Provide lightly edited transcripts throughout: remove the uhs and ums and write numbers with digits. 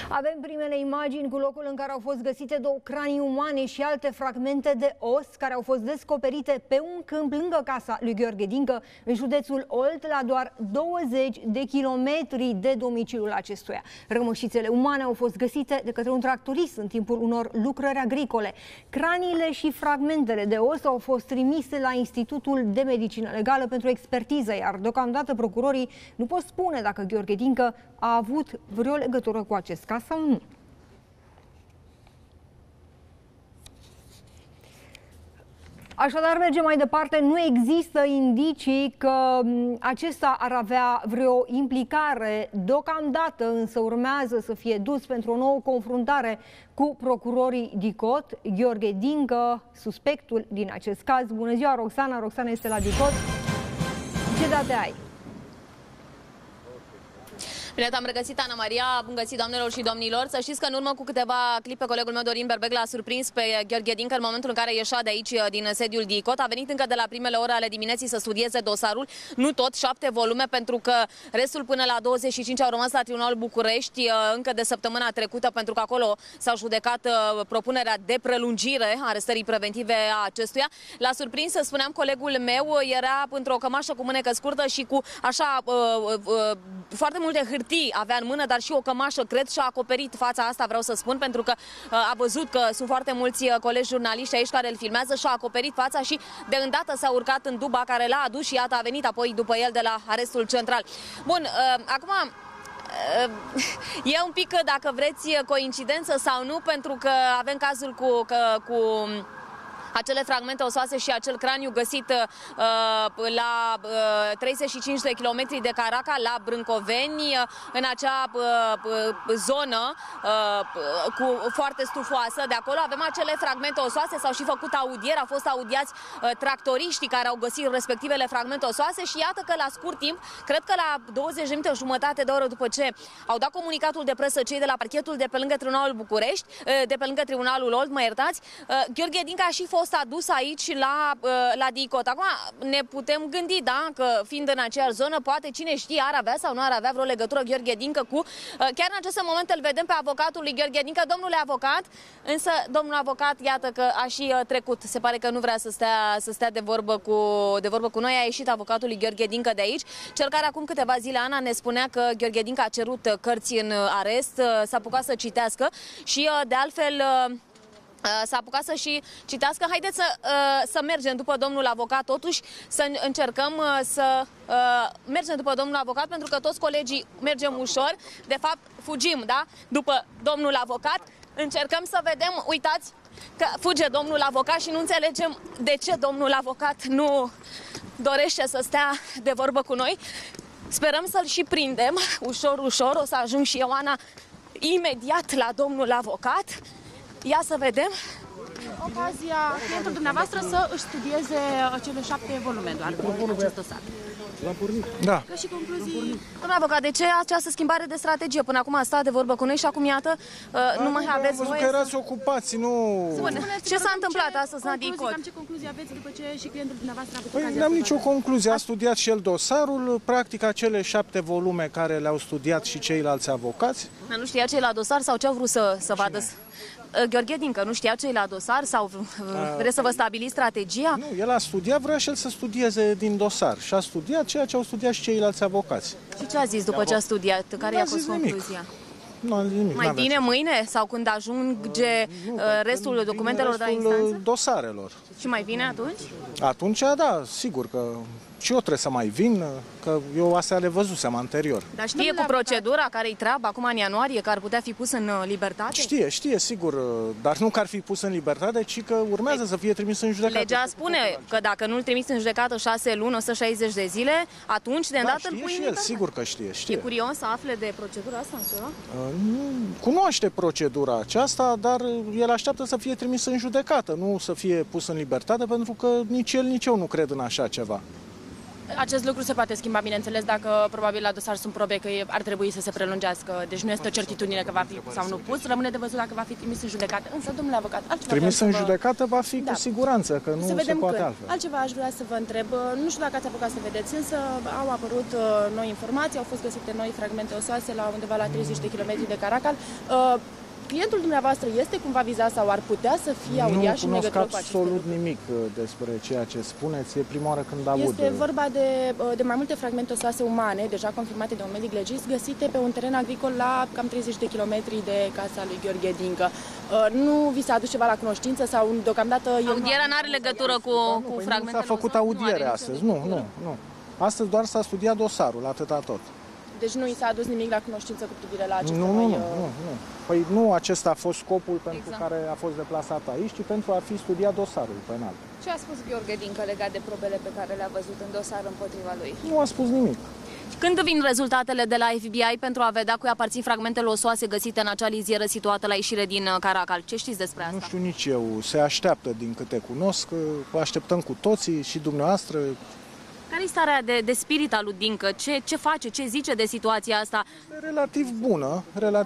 Avem primele imagini cu locul în care au fost găsite două cranii umane și alte fragmente de os care au fost descoperite pe un câmp lângă casa lui Gheorghe Dincă, în județul Olt, la doar 20 de kilometri de domiciliul acestuia. Rămășițele umane au fost găsite de către un tractorist în timpul unor lucrări agricole. Craniile și fragmentele de os au fost trimise la Institutul de Medicină Legală pentru expertiză, iar deocamdată procurorii nu pot spune dacă Gheorghe Dincă a avut vreo legătură cu acest caz sau nu. Așadar, mergem mai departe. Nu există indicii că acesta ar avea vreo implicare deocamdată, însă urmează să fie dus pentru o nouă confruntare cu procurorii DICOT. Gheorghe Dincă, suspectul din acest caz. Bună ziua, Roxana! Roxana este la DICOT. Ce date ai? Bine te-am regăsit, Ana Maria, bun găsit, doamnelor și domnilor. Să știți că în urmă cu câteva clipe, colegul meu Dorin Berbec l-a surprins pe Gheorghe Dincă în momentul în care ieșea de aici, din sediul DICOT. A venit încă de la primele ore ale dimineții să studieze dosarul, nu tot, 7 volume, pentru că restul până la 25 au rămas la Tribunalul București încă de săptămâna trecută, pentru că acolo s-a judecat propunerea de prelungire a arestării preventive a acestuia. L-a surprins, spuneam, colegul meu, era într-o cămașă cu mânecă scurtă și cu așa foarte multe hârtii avea în mână, dar și o cămașă, cred, și-a acoperit fața, asta vreau să spun, pentru că a văzut că sunt foarte mulți colegi jurnaliști aici care îl filmează, și-a acoperit fața și de îndată s-a urcat în duba care l-a adus și iată a venit apoi după el de la arestul central. Bun, acum e un pic, dacă vreți, coincidență sau nu, pentru că avem cazul cu acele fragmente osoase și acel craniu găsit la 35 de kilometri de Caraca, la Brâncoveni, în acea zonă foarte stufoasă de acolo. Avem acele fragmente osoase, s-au și făcut audieri, au fost audiați tractoriștii care au găsit respectivele fragmente osoase și iată că la scurt timp, cred că la 20 de minute, o jumătate de oră după ce au dat comunicatul de presă cei de la parchetul de pe lângă Tribunalul București, de pe lângă Tribunalul Olt, mă iertați, Gheorghe Dincă a și fost adus aici la DICOT. Acum ne putem gândi, da, că fiind în aceeași zonă, poate cine știe ar avea sau nu ar avea vreo legătură Gheorghe Dincă cu... Chiar în acest moment îl vedem pe avocatul lui Gheorghe Dincă, domnule avocat, însă domnul avocat, iată că a și trecut. Se pare că nu vrea să stea de vorbă cu noi. A ieșit avocatul lui Gheorghe Dincă de aici, cel care acum câteva zile, Ana, ne spunea că Gheorghe Dincă a cerut cărți în arest, s-a apucat să citească și de altfel s-a apucat să și citească. Haideți să mergem după domnul avocat, totuși să încercăm să mergem după domnul avocat, pentru că toți colegii mergem ușor, de fapt fugim, da? După domnul avocat, încercăm să vedem, uitați că fuge domnul avocat și nu înțelegem de ce domnul avocat nu dorește să stea de vorbă cu noi. Sperăm să-l și prindem, ușor, ușor, o să ajung și eu, Ana, imediat la domnul avocat. Ia să vedem. Ocazia clientul dumneavoastră să își studieze cele 7 volume doar din acest dosar. Da. Ca și concluzii... Domnule avocat, de ce această schimbare de strategie? Până acum a stat de vorbă cu noi și acum, iată, nu mai aveți voie că erați ocupați, nu... Ce s-a întâmplat astăzi la DICOT? Ce concluzii aveți după ce și clientul dumneavoastră a avut Păi ocazia? n-am nicio concluzie. A studiat și el dosarul, practic acele 7 volume care le-au studiat și ceilalți avocați. Nu știa ce la dosar sau ce au vrut să vadă? Gheorghe Dincă nu știa ce la dosar sau vreți să vă stabiliți strategia? Nu, el a studiat, vrea și el să studieze din dosar și a studiat ceea ce au studiat și ceilalți avocați. Și ce a zis după ce a studiat? Care i-a fost concluzia? Nu a zis nimic. Mai bine mâine sau când ajunge restul documentelor de la instanță? Dosarelor. Și mai bine atunci? Atunci, da, sigur că și eu trebuie să mai vin, că eu astea le văzusem anterior. Dar știe cu procedura care-i treabă acum în ianuarie, că ar putea fi pus în libertate? Știe, sigur, dar nu că ar fi pus în libertate, ci că urmează să fie trimis în judecată. Legea spune că dacă nu-l trimis în judecată 6 luni, 160 de zile, atunci de îndată îl pui în libertate. Sigur că știe. E curios să afle de procedura asta în ceva? Nu cunoaște procedura aceasta, dar el așteaptă să fie trimis în judecată, nu să fie pus în libertate, pentru că nici el, nici eu nu cred în așa ceva. Acest lucru se poate schimba, bineînțeles, dacă probabil la dosar sunt probe că ar trebui să se prelungească. Deci nu este o certitudine că va fi sau nu pus. Rămâne de văzut dacă va fi trimis în judecată. Însă, domnule avocat, altceva Trimis în judecată va fi cu siguranță, că nu se poate când. altfel. Altceva aș vrea să vă întreb. Nu știu dacă ați apucat să vedeți, însă au apărut noi informații, au fost găsite noi fragmente osoase la undeva la 30 de kilometri de Caracal. Clientul dumneavoastră este cumva vizat sau ar putea să fie audiat și în legătură cu aceste absolut nimic despre ceea ce spuneți. E prima oară când aud. Este vorba de mai multe fragmente osoase umane, deja confirmate de un medic legist, găsite pe un teren agricol la cam 30 de kilometri de casa lui Gheorghe Dincă. Nu vi s-a adus ceva la cunoștință sau deocamdată... Audierea nu are legătură cu fragmentele. Nu s-a făcut audiere astăzi. Nu. Astăzi doar s-a studiat dosarul, atâta tot. Deci nu i s-a adus nimic la cunoștință cu privire la aceste Nu. Păi nu acesta a fost scopul pentru care a fost deplasat aici, ci pentru a fi studiat dosarul penal. Ce a spus Gheorghe Dincă legat de probele pe care le-a văzut în dosar împotriva lui? Nu a spus nimic. Când vin rezultatele de la FBI pentru a vedea cui aparțin fragmentele osoase găsite în acea lizieră situată la ieșire din Caracal? Ce știți despre asta? Nu știu nici eu. Se așteaptă, din câte cunosc. Așteptăm cu toții și dumneavoastră. Care e starea de spirit al lui Dincă? Ce face? Ce zice de situația asta? Relativ bună.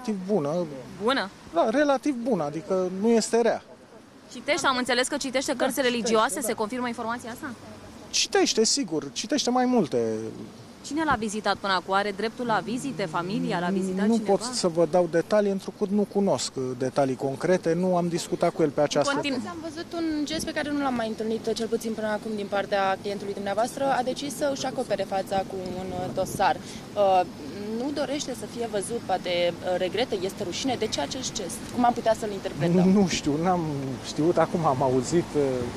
Bună? Da, relativ bună, adică nu este rea. Citește, am înțeles că citește cărți religioase, se confirmă informația asta? Citește, sigur, citește mai multe. Cine l-a vizitat până acum? Are dreptul la vizite? Familia l-a vizitat Nu cineva? pot să vă dau detalii, întrucât nu cunosc detalii concrete, nu am discutat cu el pe această temă. Am văzut un gest pe care nu l-am mai întâlnit, cel puțin până acum, din partea clientului dumneavoastră. A decis să își acopere fața cu un dosar. Nu dorește să fie văzut, poate regretă, este rușine. De ce acest gest? Cum am putea să-l interpretăm? Nu știu, n-am știut, acum am auzit.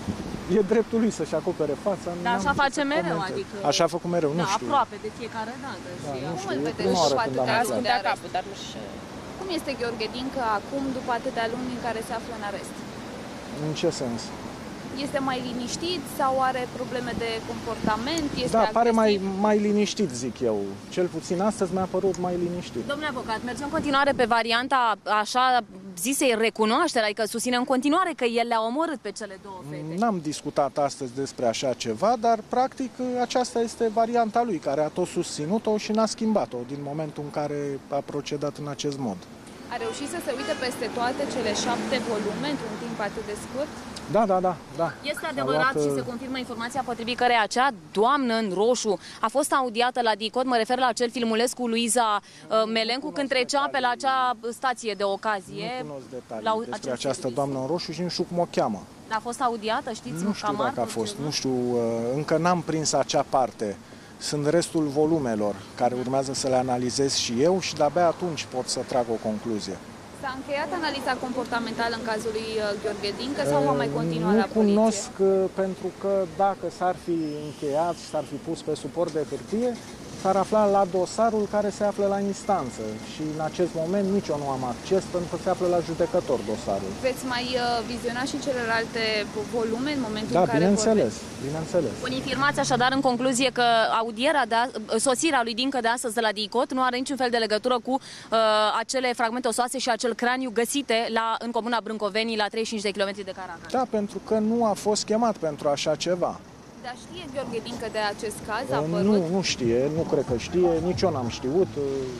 E dreptul lui să-și acopere fața. Dar așa face mereu, adică... Așa a făcut mereu, nu știu. Aproape de fiecare dată. Nu Cum știu, îl e vedeți prima și oară cu când am atâtea aflat. luni de arest? Capul, dar nu știu. Cum este Gheorghe Dincă acum, după atâtea luni în care se află în arest? În ce sens? Este mai liniștit sau are probleme de comportament? Este Pare agresiv? mai liniștit, zic eu. Cel puțin astăzi mi-a părut mai liniștit. Domnule avocat, mergem în continuare pe varianta așa zisei recunoaștere, adică susține în continuare că el le-a omorât pe cele două fete. N-am discutat astăzi despre așa ceva, dar practic aceasta este varianta lui, care a tot susținut-o și n-a schimbat-o din momentul în care a procedat în acest mod. A reușit să se uite peste toate cele 7 volume într-un timp atât de scurt? Da. Este adevărat și se confirmă informația potrivit căreia acea doamnă în roșu a fost audiată la DICOT, mă refer la acel filmuleț cu Luiza Melencu, când trecea pe la acea stație de ocazie. Nu cunosc detalii despre această doamnă în roșu și nu știu cum o cheamă. A fost audiată, știți? Nu știu dacă a fost, nu știu, încă n-am prins acea parte. Sunt restul volumelor care urmează să le analizez și eu și de-abia atunci pot să trag o concluzie. S-a încheiat analiza comportamentală în cazul lui Gheorghe Dincă sau va mai continua la poliție? Nu cunosc, pentru că dacă s-ar fi încheiat și s-ar fi pus pe suport de hârtie, s-ar afla la dosarul care se află la instanță și în acest moment nici eu nu am acces pentru că se află la judecător dosarul. Veți mai viziona și celelalte volume în momentul în care bineînțeles. Confirmați așadar în concluzie că sosirea lui Dincă de astăzi de la DICOT nu are niciun fel de legătură cu acele fragmente osoase și acel craniu găsite în comuna Brâncovenii la 35 de kilometri de Caracal. Da, pentru că nu a fost chemat pentru așa ceva. Dar știe Gheorghe Dincă de acest caz? A apărut? Nu știe, nu cred că știe, nici eu n-am știut.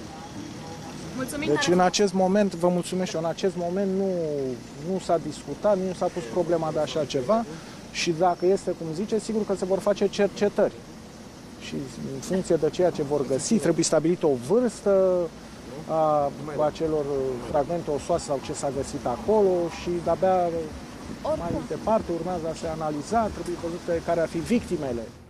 Mulțumim. Deci în acest moment, vă mulțumesc și eu, în acest moment nu s-a discutat, nu s-a pus problema de așa ceva și dacă este cum zice, sigur că se vor face cercetări. Și în funcție de ceea ce vor găsi, trebuie stabilit o vârstă a acelor fragmente osoase sau ce s-a găsit acolo și de-abia mai departe urmează a se analiza, trebuie văzute care ar fi victimele.